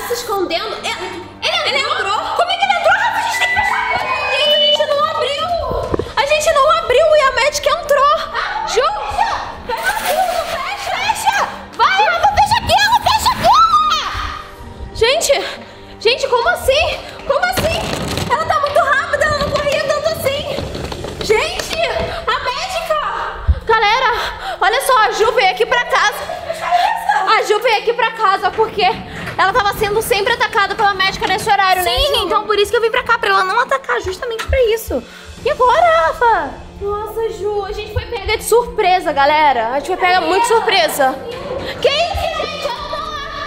se escondendo. Ele entrou? Como é que ele entrou? A gente tem que fechar a porta. A gente não abriu. A gente não abriu e a médica entrou. Ju! Fecha! Vai, Rafa, fecha aquilo! Fecha aquilo! Gente, como assim? Como assim? Ela tá muito rápida, ela não corria tanto assim. Gente, a médica! Galera, olha só, a Ju veio aqui pra casa. A Ju veio aqui pra casa porque ela tava sendo sempre atacada pela médica nesse horário, né? Sim, então por isso que eu vim pra cá, pra ela não atacar, justamente pra isso. E agora, Rafa? Nossa, Ju, a gente foi pega de surpresa, galera. A gente foi pega muito de surpresa. Que isso, gente? Ela tá lá.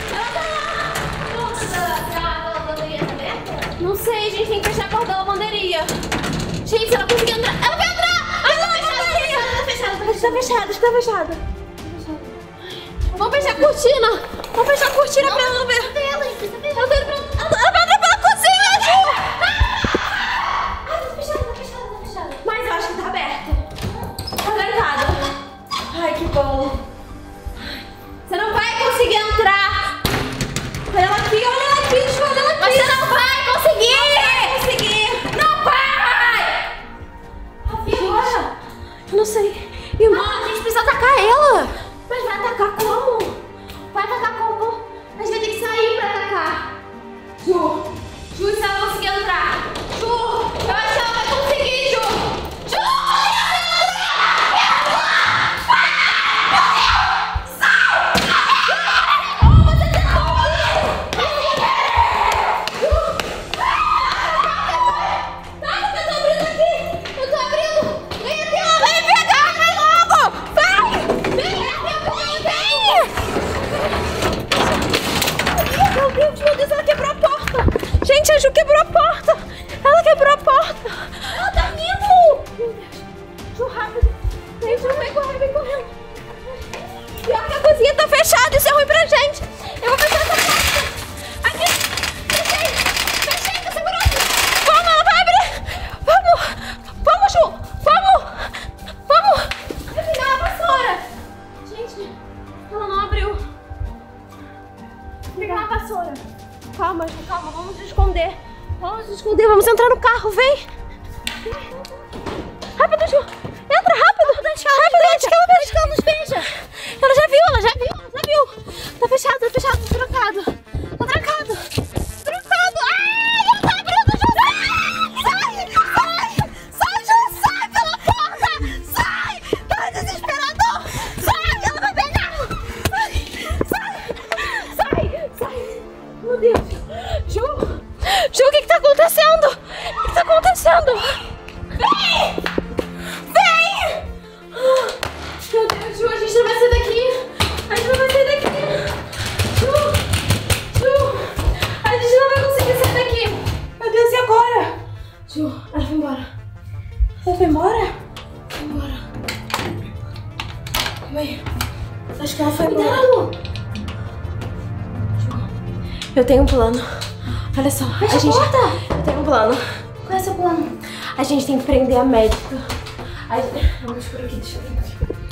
Ela tá lá. Não sei, a gente tem que fechar a porta da lavanderia. Gente, se ela conseguir entrar... Ela vai entrar! Ela tá fechada. Tá fechada. Vamos fechar a cortina. Vamos fechar a cortina pra ela não ver. Ela vai entrar pela cozinha, Ju! Mas eu acho que tá aberto. Tá trancado. Ai, que bom. Você não vai conseguir entrar. Olha ela aqui, Ju, olha ela aqui. Mas você não vai conseguir! Não vai! E agora? Eu não sei. Irmã, A gente precisa atacar ela. mas vai atacar como? Vai atacar como? A gente vai ter que sair pra atacar. Ju, se ela conseguir entrar. Ju, eu acho que ela vai conseguir, Ju. Ju, meu Deus, ela quebrou a porta! Gente, a Ju quebrou a porta! Ela quebrou a porta! Ela tá vindo! Meu Deus! Ju, rápido! Vem, Ju, vem correndo! Pior que a cozinha tá fechada, isso é ruim pra gente! Eu vou fechar essa porta! Aqui! Fechei, tá segurando! Vamos, ela vai abrir! Vamos, Ju! Vamos! Vai pegar a vassoura! Gente, ela não abriu! Pegar a vassoura. Calma, Ju, calma. Vamos nos esconder. Vamos entrar no carro, vem. Rápido, Ju. Entra, rápido. Antes que ela nos veja. Ela já viu. Tá fechado, tá trancado. Ai, ela tá abrindo, Ju. Sai, Ju, sai pela porta. Sai. Tá desesperador. Sai, ela vai pegar. Sai. Meu Deus. Ju, o que tá acontecendo? Vem! Meu Deus, Ju, a gente não vai sair daqui. Ju, a gente não vai conseguir sair daqui. Meu Deus, e agora? Ju, ela foi embora. Foi embora. Calma aí. Acho que ela foi embora. Cuidado. Eu tenho um plano. Olha só. Fecha a porta. Eu tenho um plano. Qual é o seu plano? A gente tem que prender a médica. Vamos por aqui, deixa eu ver.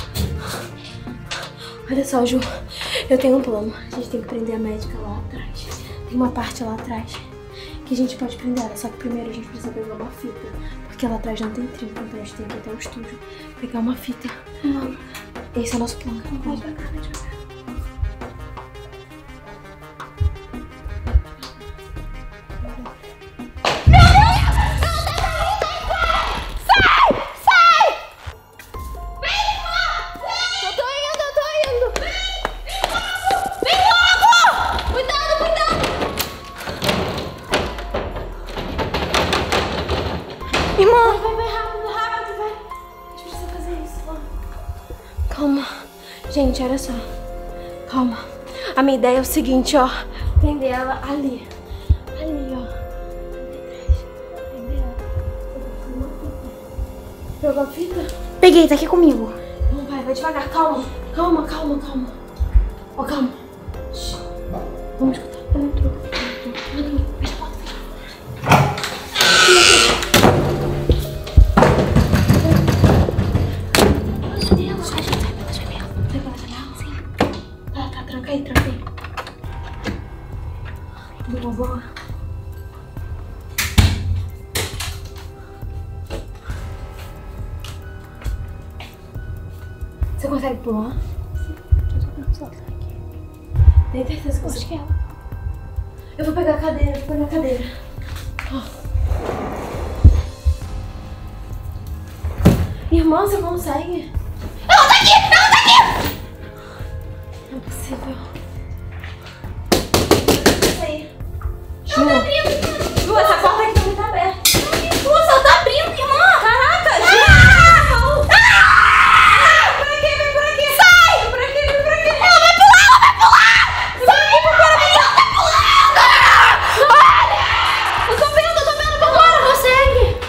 Olha só, Ju. Eu tenho um plano. A gente tem que prender a médica lá atrás. Tem uma parte lá atrás que a gente pode prender ela. Só que primeiro a gente precisa pegar uma fita. Porque lá atrás não tem trinco. Então a gente tem que ir até o estúdio. Pegar uma fita. Esse é o nosso plano. Vai devagar. Calma. Gente, olha só. Calma. A minha ideia é o seguinte, ó. Prender ela ali. Ali, ó. Prender ela. Pegou a fita? Peguei, tá aqui comigo. Não, vai devagar. Calma. Ó, calma. Shhh. Vamos escutar. Ela entrou. Fecha a porta. Tranca aí. Você consegue pular? Tem certeza que você quer ela. Eu vou pegar a cadeira, Irmã, você consegue? Ela tá aqui! Não é possível. Ela tá abrindo! Ju, essa porta aqui também tá aberta. Nossa, ela tá abrindo, irmã! Caraca, Ju! Por aqui, vem por aqui! Sai! Vem por aqui, vem por aqui! Ela vai pular! Sai! Ela tá pulando! Olha! Eu tô vendo, Agora consegue!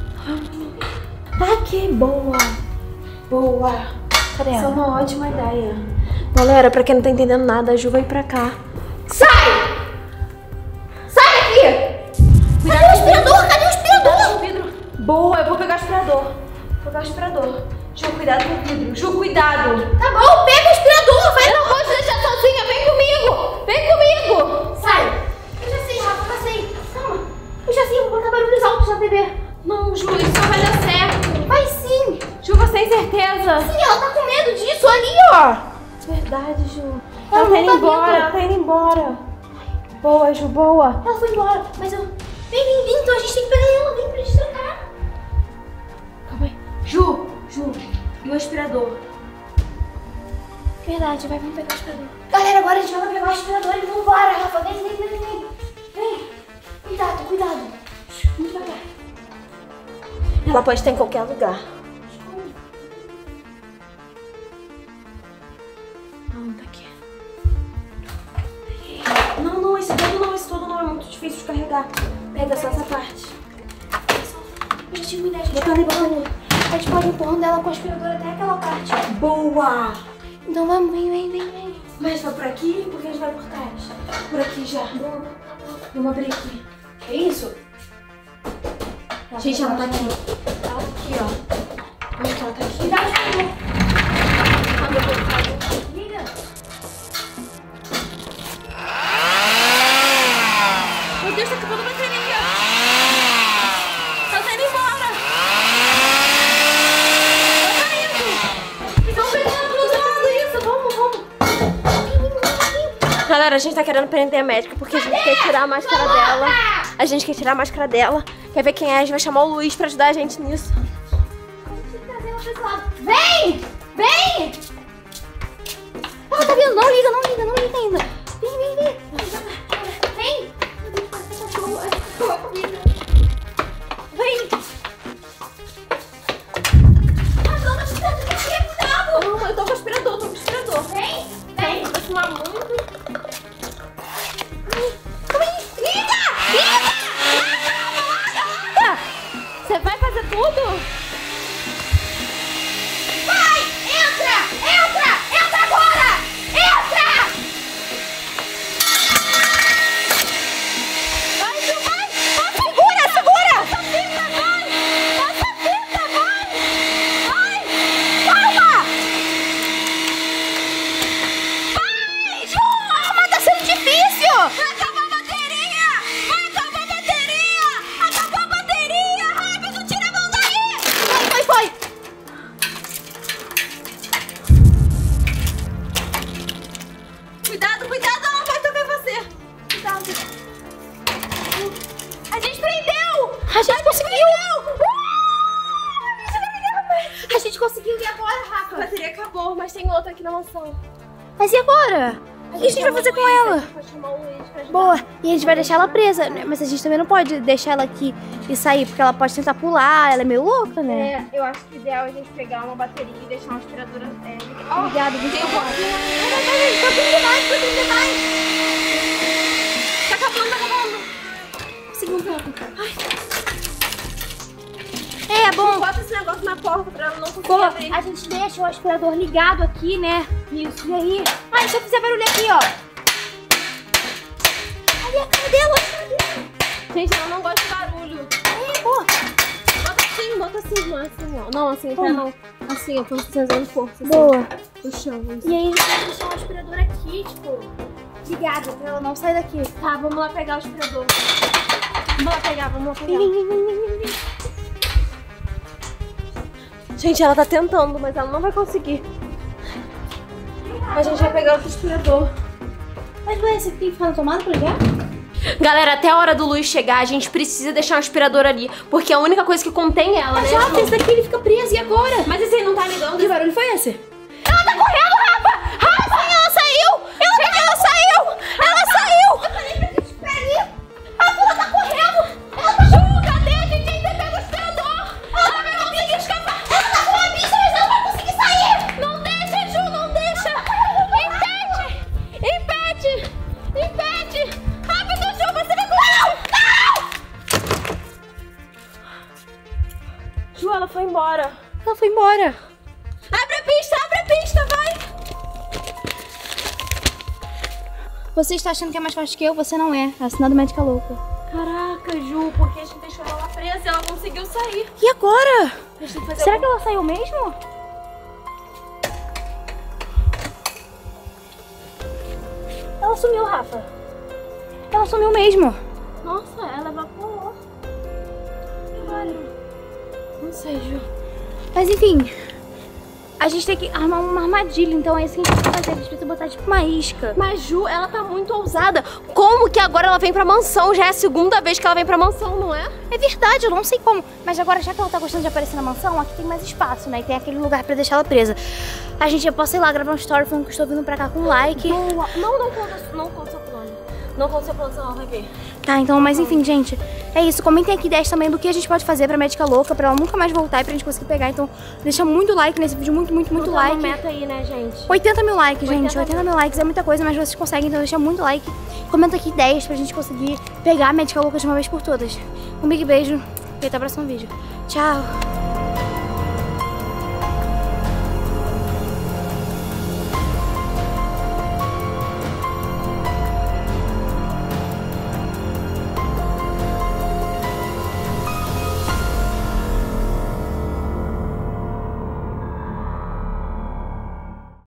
Tá aqui, boa. Boa. Cadê Isso é ela? uma ótima ideia. Galera, pra quem não tá entendendo nada, a Ju vai pra cá. Sai! Sai daqui! Cadê o aspirador? Cadê o aspirador? Vidro. Boa, eu vou pegar o aspirador. Vou pegar o aspirador. Ju, cuidado com o vidro. Ju, cuidado. Tá bom, pega o aspirador! Vai! Eu não vou te deixar sozinha. Vem comigo. Vem comigo. Sai! Eu já sei, Rafa, já sei. Calma. Eu já sei, eu vou botar barulhos altos na TV. Não, Ju, isso não vai dar certo. Vai sim! Ju, você tem certeza? Sim, ela tá com medo disso ali, ó. Verdade, Ju. Ela Ela tá não indo tá embora. vindo. Ela tá indo embora. Boa, Ju, boa. Ela foi embora, mas eu... Vem, então a gente tem que pegar ela, vem pra gente trancar. Calma aí. Ju, e o aspirador? Verdade, vamos pegar o aspirador. Galera, agora a gente vai pegar o aspirador e vambora, Rafa. Vem. Vem. Cuidado. Vamos devagar. Ela pode estar em qualquer lugar. Não, tá aqui. Não, esse todo não é muito difícil de carregar. Pega só essa parte. Eu já tive uma ideia, Bota ali. a gente pode ir empurrando ela com o aspirador até aquela parte. Boa! Então vamos, vem. Mas vai por aqui, porque a gente vai por trás. Por aqui já. Vamos abrir aqui. Que isso? Gente, ela tá aqui. Ela tá aqui, ó. Olha que ela tá aqui. Cuidado, aspirador. Abre a porta. Liga. Meu Deus, tá acabando a bateria. Ela tá indo embora. Ela tá indo. Estão pegando isso. Vamos. Galera, a gente tá querendo prender a médica porque a gente quer tirar a máscara dela. A gente quer tirar a máscara dela. Quer ver quem é? A gente vai chamar o Luiz pra ajudar a gente nisso. Vem! Ela tá vindo, não liga ainda. Vem. Vem! Vem! Não, eu tô com o aspirador, Vem! Vai fumar muito. Liga! Você vai fazer tudo? Vai! Entra agora! Entra! Vai, Ju, vai! Segura! Passa a fita, vai! Calma! Vai, Ju! Mas tá sendo difícil! Vai acabar a bateria! Acabou a bateria! Rápido, tira a mão daí! Foi! Cuidado, ela não vai tocar você! Cuidado! A gente prendeu! A gente conseguiu! A gente conseguiu, e agora, A Rafa? bateria acabou, mas tem outra aqui na mansão. Mas e agora? O que a gente vai fazer com ela? A gente pode chamar o Luiz pra ajudar. Boa, e a gente vai deixar ela presa, né? Mas a gente também não pode deixar ela aqui e sair, porque ela pode tentar pular, ela é meio louca, né? Eu acho que o ideal é a gente pegar uma bateria e deixar uma aspiradora Obrigada, gente. tem uma- Foi demais. Tá acabando. Segundo. É bom. Bota esse negócio na porta pra ela não conseguir Pô, abrir. a gente deixa o aspirador ligado aqui, né? Isso. E aí? Ai, se eu fizer barulho aqui, ó. Ali a cara dela, Gente, ela não gosta de barulho. Pô. Bota assim, não assim, ó. Não, assim, tá não. Assim, eu tô fazendo força. Assim, Boa. no chão. Isso. E aí a gente vai deixar o aspirador aqui, tipo, ligado, pra ela não sair daqui. Tá, vamos lá pegar o aspirador. Vamos lá pegar. Vem. Gente, ela tá tentando, mas ela não vai conseguir. A gente vai pegar outro aspirador. Mas ué, você tem que ficar na tomada pra ligar? Galera, até a hora do Luiz chegar, a gente precisa deixar um aspirador ali. Porque é a única coisa que contém ela, né? Já, esse daqui ele fica preso, e agora? Mas esse aí não tá ligando. Que barulho foi esse? Ela tá correndo, Rafa! Rafa, ela saiu! Ela saiu! Ela saiu! Eu falei pra gente esperar ali! Rafa, ela tá correndo! Ela tá... Ju, cadê? A gente tem que pegar o aspirador! Ela vai conseguir escapar! Ela tá com a bicha, mas ela vai conseguir sair! Não deixa, Ju, não deixa! Impede! Impede! Impede! Rápido, Ju, você vai conseguir! Não! Ju, ela foi embora. Ela foi embora. Abre a pista, vai! Você está achando que é mais forte que eu? Você não é. Assinado Médica Louca. Caraca, Ju, porque a gente deixou ela presa e ela conseguiu sair. E agora? A gente tem que fazer Será que ela saiu mesmo? Ela sumiu, Rafa. Ela sumiu mesmo. Nossa, ela evaporou. Não sei, Ju. Mas enfim, a gente tem que armar uma armadilha, então é isso que a gente vai fazer. A gente precisa botar tipo uma isca. Mas, Ju, ela tá muito ousada. Como que agora ela vem pra mansão? Já é a segunda vez que ela vem pra mansão, não é? É verdade, eu não sei como. Mas agora, já que ela tá gostando de aparecer na mansão, aqui tem mais espaço, né? E tem aquele lugar pra deixar ela presa. A gente já posso ir lá gravar um story falando que estou vindo pra cá com like. Boa. Não conta seu plano. Não conta seu plano, senão ela vai ver. Tá, então, mas enfim, gente, é isso. Comentem aqui ideias também do que a gente pode fazer pra Médica Louca, pra ela nunca mais voltar e pra gente conseguir pegar. Então, deixa muito like nesse vídeo, muito like. Uma meta aí, né, gente? 80 mil likes, gente. 80 mil likes é muita coisa, mas vocês conseguem, então deixa muito like. Comenta aqui ideias pra gente conseguir pegar a Médica Louca de uma vez por todas. Um big beijo e até o próximo vídeo. Tchau!